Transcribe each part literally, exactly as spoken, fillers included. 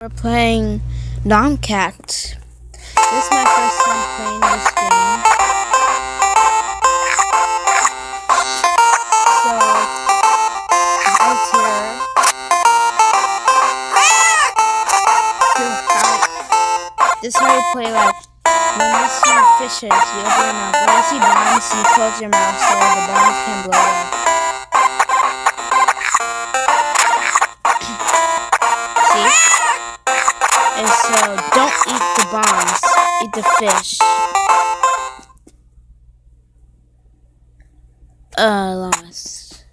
We're playing Nom Cat. This is my first time playing this game. So, right here. This is how you play, like, when you see fishes, you open your mouth. When you see bombs, you close your mouth so the bombs can blow up. And so, don't eat the bombs, eat the fish. Uh, lost.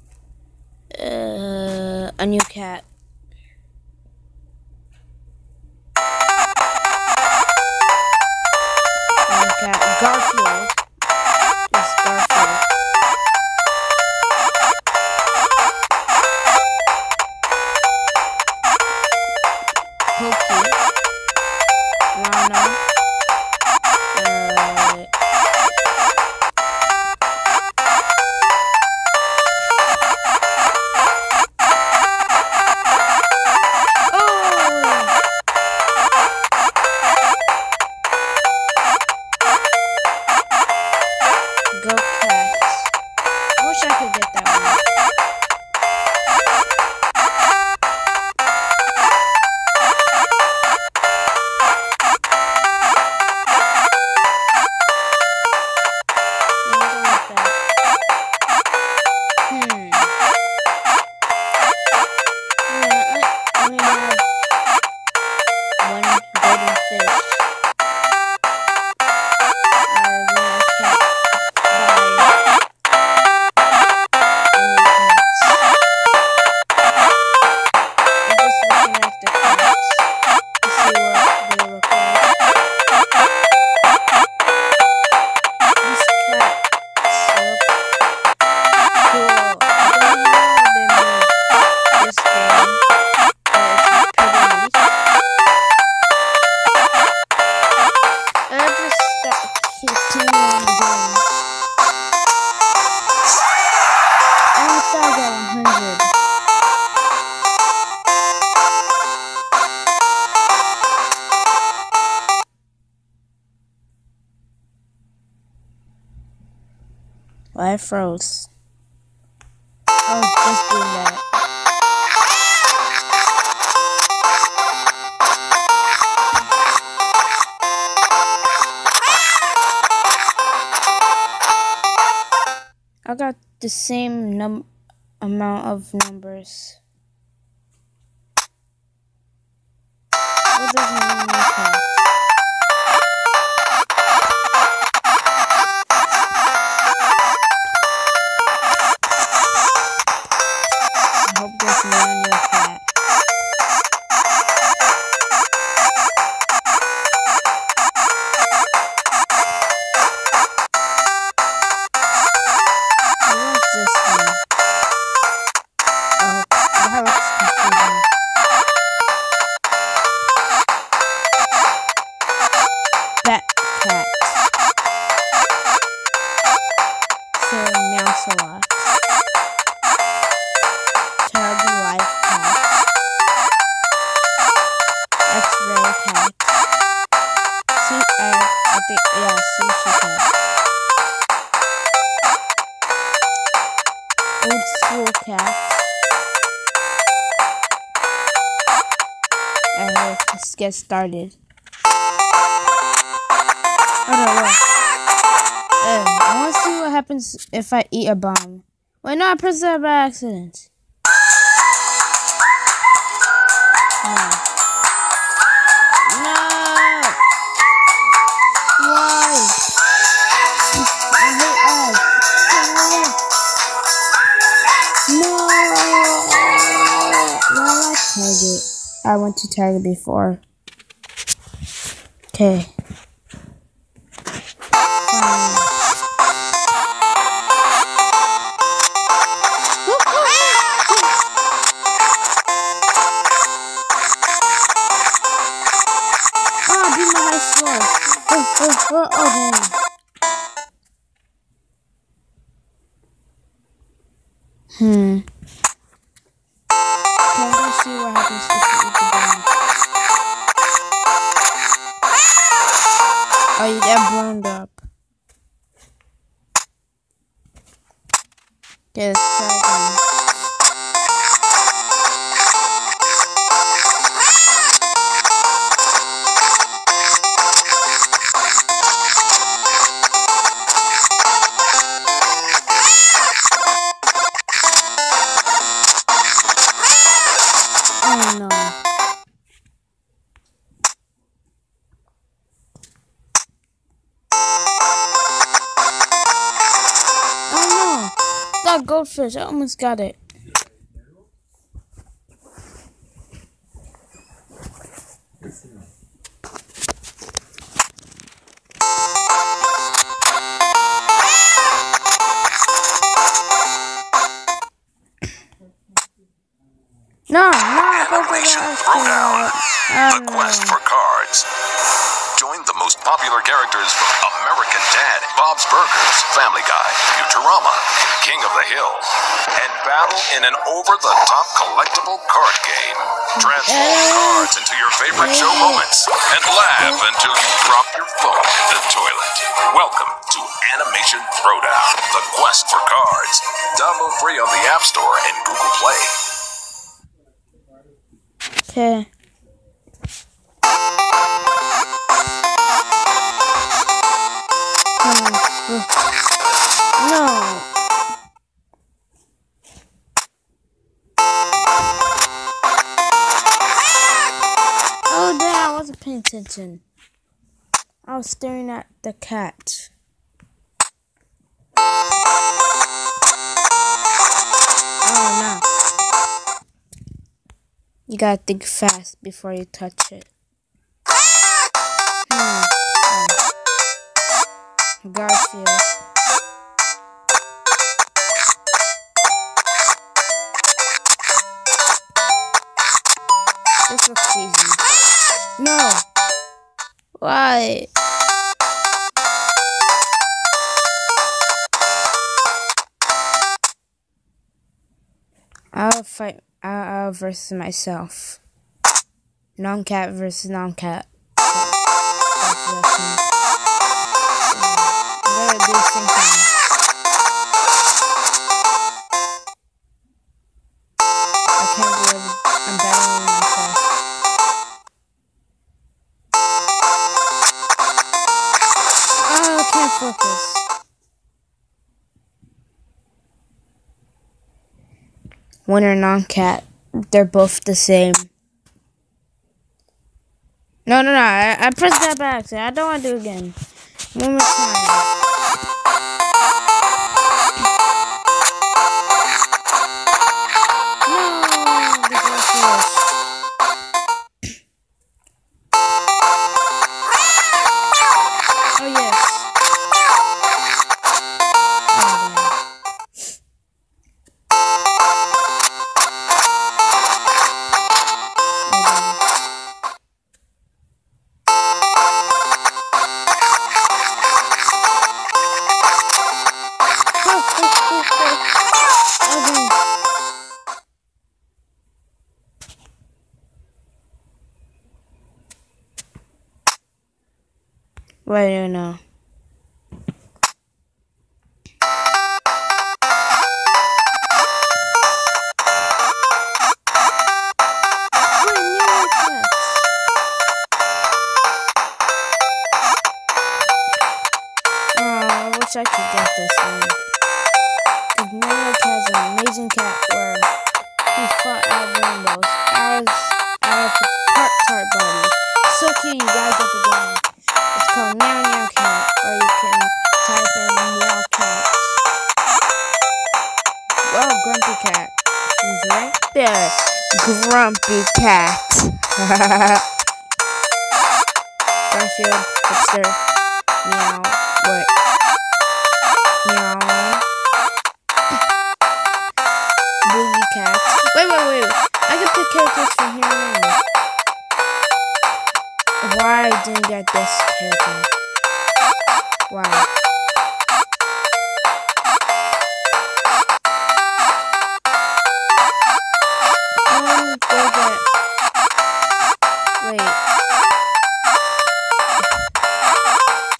Uh, a new cat. New cat. Garfield. Yes, Garfield. Pokey. Lana, uh, oh, go cats. I wish I could get that one. I froze. Oh, just doing that. I got the same num amount of numbers. What does it mean with that? Yeah, sushi cat. Old school cat. And let's get started. Oh no, wait. Uh, I want to see what happens if I eat a bomb. Wait, no, I pressed that by accident. No. Target. I went to Target before. Okay. Um. Oh, I beat my high score. Oh, oh, oh, oh, dang. Hmm. Okay, I'm gonna see what happens if you eat the bomb. Oh, you get blown up. Okay, let's try again. Oh no. That goldfish, I almost got it. No, no, Animation Throwdown. The quest for cards. Join the most popular characters from American Dad, Bob's Burgers, Family Guy, Futurama, King of the Hill, and battle in an over-the-top collectible card game. Transform cards into your favorite show moments and laugh until you drop your phone in the toilet. Welcome to Animation Throwdown, the quest for cards. Download free on the App Store and Google Play. Okay. No. Oh, damn, I wasn't paying attention. I was staring at the cat. Oh, no. You gotta think fast before you touch it. Hmm. Oh. Garfield. This looks easy. No! Why? I'll fight. I'll, I'll versus myself. Nom Cat versus Nom Cat. I'm gonna do something. I can't believe I'm battling myself. Oh, I can't focus. Winner Nom Cat. They're both the same. No, no, no. I, I pressed that by accident. I don't want to do it again. One more time. No, the goldfish. Oh, yes. Wait, no, no. I wish I could get this one. Because Nom Cat has an amazing cat where he fought out rainbows as out of his part tart body. So cute, you gotta get the game. It's called Meow Meow Cat, or you can type in Meow Cat. Well, Grumpy Cat. He's right there. Grumpy Cat. Garfield, hipster, meow, what? Meow. Boogie Cat. Wait, wait, wait. I can pick characters from here on. Why I didn't get this character? Why? Um, go get. Wait.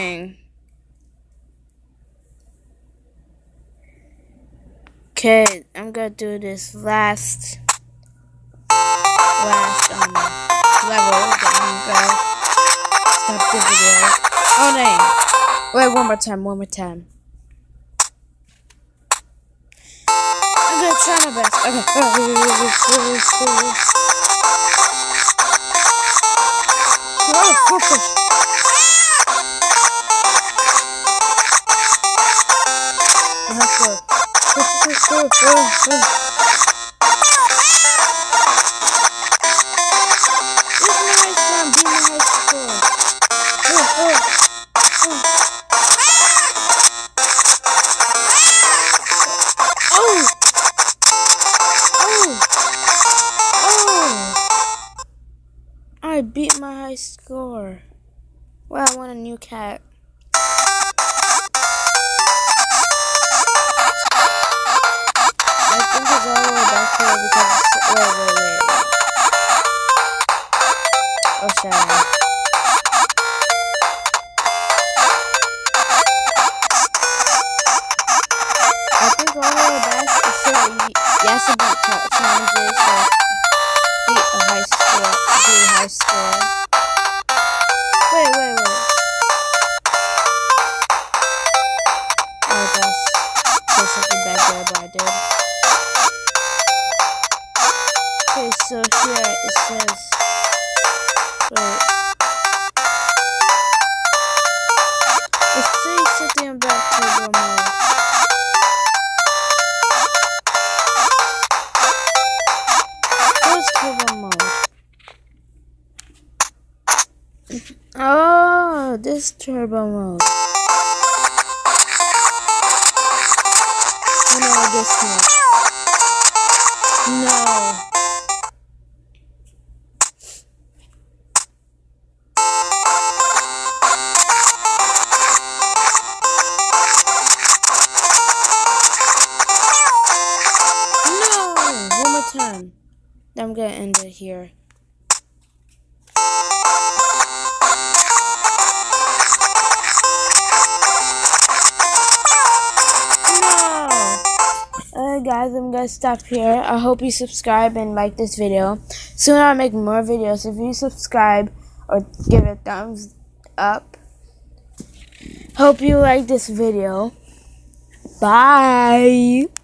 dang. Okay, I'm gonna do this last, last, um, level. Then I'm gonna stop the video. Oh, dang. Wait, one more time, one more time. I'm gonna try my best. Okay. Oh, oh, fish. Let's go. I beat my high score. Well, I want a new cat. I think it's all the way back here because it's, wait, wait, wait, wait. Oh, shit. I think all the way back is so you, you have to beat challenges, like beat a high score, do a high score. Wait, wait, wait. Oh, that's, there's something back there, but I did. Okay, so here it says, wait. It says something about turbo mode. What's turbo mode? Oh, this turbo mode. Oh no, I guess not. No. Time. I'm gonna end it here. No! Alright guys, I'm gonna stop here. I hope you subscribe and like this video. Soon I'll make more videos. If you subscribe or give it a thumbs up. Hope you like this video. Bye!